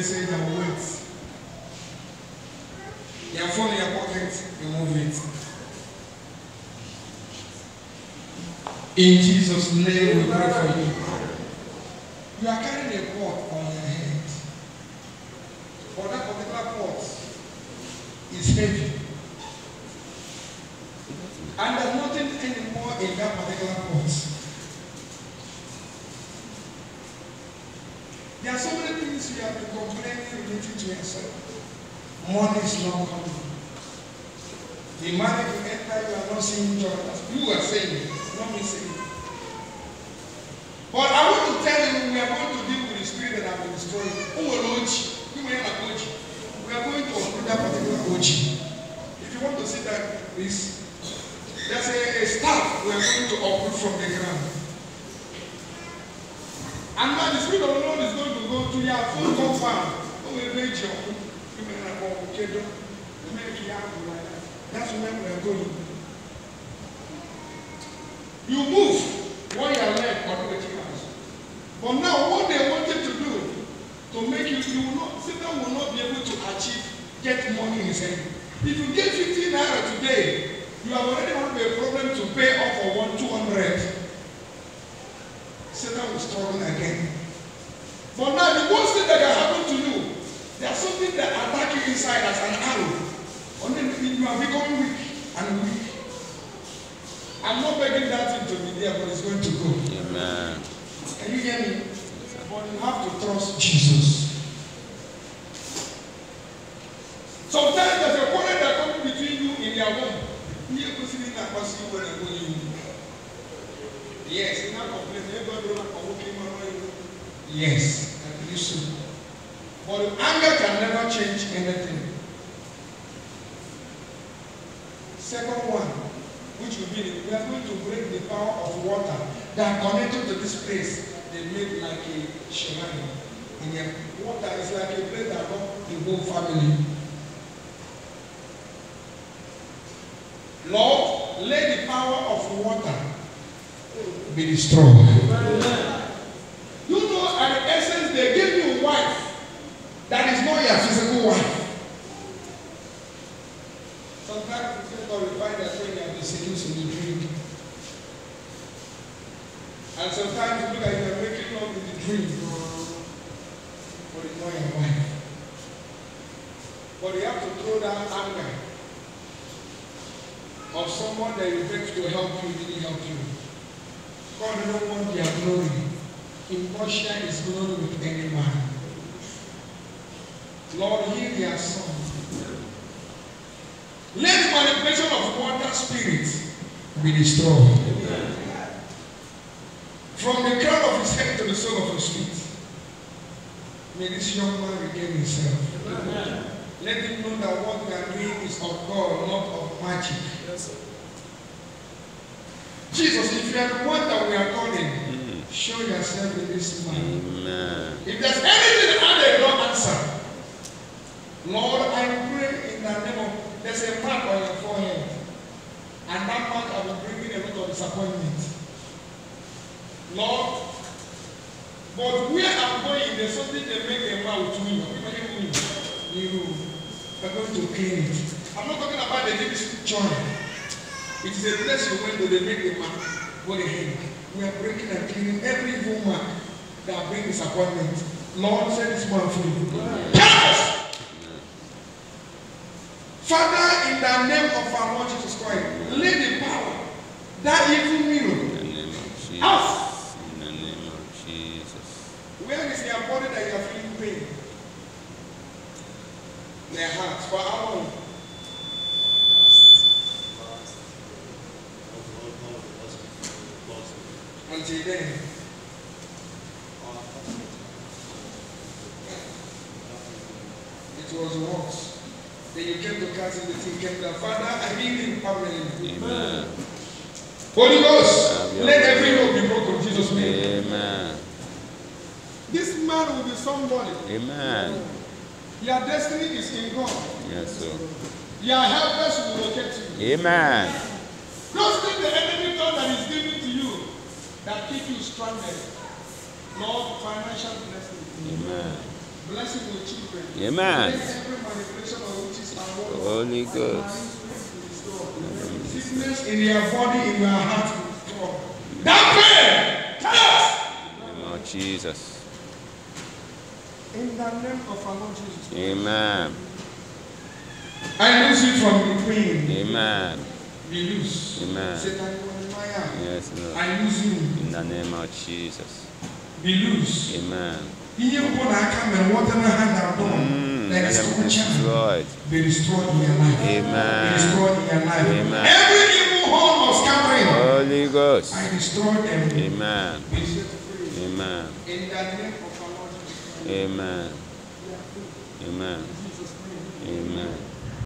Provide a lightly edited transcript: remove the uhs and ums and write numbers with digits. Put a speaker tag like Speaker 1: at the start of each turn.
Speaker 1: they say they will wait. Your phone in your pocket, remove it. In Jesus' name we pray for you. You are carrying a pot on your head. For that particular pot is heavy. And there's nothing anymore in that particular pot. There are so many things you have been complaining related to yourself. Money is not coming. The money to enter, you are not seeing joy. You are saying it, not me saying it. But I want to tell you, we are going to deal with the spirit that have been destroyed. Who will launch? We are going to open that particular OG. If you want to see that, please. There's a staff we are going to uproot from the ground. And now the spirit of the Lord is going to go to your full compound. That's where we are going. You move what you are led or what you have. But now what they wanted to do to make you will not, Satan will not be able to get money in his hand. If you get 15 naira today, you have already had a problem to pay off for 200. Satan will struggle again. But now the worst thing that can happen to you, there's something that attacks you inside as an arrow. And then you are becoming weak and weak. I'm not begging that thing to be there, but it's going to go.
Speaker 2: Amen.
Speaker 1: Can you hear me? But you have to trust Jesus. Sometimes there's a quarrel that comes between you in your home. Yes, you're not complaining. Yes, I believe so. But anger can never change anything. Second one, which will be, we are going to break the power of water that connected to this place. They made like a shrine. In the water is like a place that got the whole family. Lord, let the power of water be destroyed. You know, at the essence, they give you a wife that is not your physical wife. Sometimes people find that when you have been seduced in the dream. And sometimes you look like you are waking up in the dream. But it's not your wife. But you have to throw down anger of someone that you beg to help you, didn't help you. God doesn't want their glory. Impartial is glory with any man. Lord, heal their son. Let the manipulation of water spirit be destroyed. From the crown of his head to the sole of his feet. May this young man regain himself. Let him know that what we are doing is of God, not of magic. Yes, Jesus, if you are the one that we are calling, show yourself in this man. If there's anything that they don't answer, Lord, I pray in the name of, there's a mark on your forehead, and that mark I will bring in a lot of disappointment. Lord, but where I'm going, there's something they make a mouth to you. We're going to clean it. I'm not talking about the deep joy. It is a place you went to, they make the mark. Go ahead. We are breaking and cleaning every evil mark that brings disappointment. Lord, send this one for you. Yes! Father, in the name of our Lord Jesus Christ, let the power, that evil mirror, out.
Speaker 2: In the name of Jesus.
Speaker 1: Where is your body that you are feeling pain? Their hearts. For how long? Until then. It was worse. Then you came to cancel the thing, came to Father, I heal him permanently.
Speaker 2: Amen.
Speaker 1: Holy Ghost, let every yoke be broken in Jesus' name.
Speaker 2: Amen.
Speaker 1: This man will be somebody.
Speaker 2: Amen.
Speaker 1: Your destiny is in God.
Speaker 2: Yes, sir.
Speaker 1: Your helpers will locate you.
Speaker 2: Amen.
Speaker 1: Those things the enemy thought that is given to you that keep you stranded. Lord, financial blessing.
Speaker 2: Amen.
Speaker 1: blessing your children.
Speaker 2: Amen.
Speaker 1: Let every manipulation of witches and warlocks
Speaker 2: Holy Ghost.
Speaker 1: sickness in your body, in your heart, will fall. That pain, tell us.
Speaker 2: Name of Jesus.
Speaker 1: In the name of our Lord Jesus.
Speaker 2: Amen.
Speaker 1: I lose you from the queen.
Speaker 2: Amen.
Speaker 1: Be loose.
Speaker 2: Amen.
Speaker 1: Satan, you are Maya.
Speaker 2: Yes, Lord.
Speaker 1: I lose you.
Speaker 2: In the name of Jesus.
Speaker 1: Be loose.
Speaker 2: Amen.
Speaker 1: Ihe mbụ na aka mere nwata na ha na-abụ
Speaker 2: Let them be destroyed.
Speaker 1: be destroyed in your life.
Speaker 2: Amen.
Speaker 1: Be destroyed in your life.
Speaker 2: Amen.
Speaker 1: Every evil horn of scattering,
Speaker 2: Holy Ghost.
Speaker 1: I destroy them.
Speaker 2: Amen.
Speaker 1: Be set free.
Speaker 2: Amen.
Speaker 1: In the name of our Lord Jesus Christ.
Speaker 2: Amen. Amen.
Speaker 1: In Jesus' name.
Speaker 2: Amen.